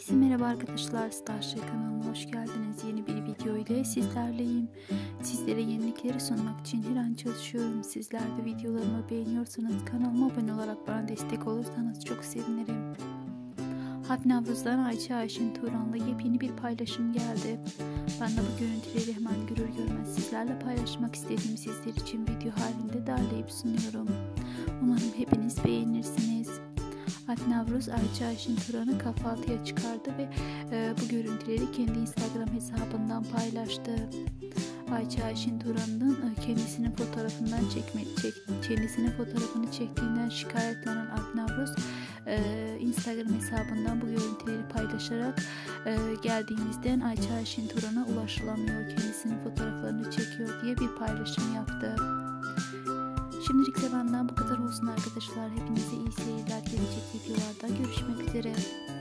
Herkese merhaba arkadaşlar, Starship kanalına hoş geldiniz. Yeni bir video ile sizlerleyim. Sizlere yenilikleri sunmak için her an çalışıyorum. Sizler de videolarımı beğeniyorsanız kanalıma abone olarak bana destek olursanız çok sevinirim. Hat Navruz'dan Ayça Ayşin Turan'la yepyeni bir paylaşım geldi. Ben de bu görüntüleri hemen görür görmez sizlerle paylaşmak istedim. Sizler için video halinde derleyip sunuyorum. Umarım hepiniz beğenirsiniz. Hat Navruz Ayça Ayşin Turan'ı kahvaltıya çıkardı ve bu görüntüleri kendi Instagram hesabından paylaştı. Ayça Ayşin Turan'ın kendisinin fotoğrafını çektiğinden şikayetlenen Hat Navruz Instagram hesabından bu görüntüleri paylaşarak geldiğimizden Ayça Ayşin Turan'a ulaşılamıyor, kendisinin fotoğraflarını çekiyor diye bir paylaşım yaptı. Şimdilik de benden bu kadar olsun arkadaşlar. Hepinize iyi seyirler. Gelecek videolarda görüşmek üzere.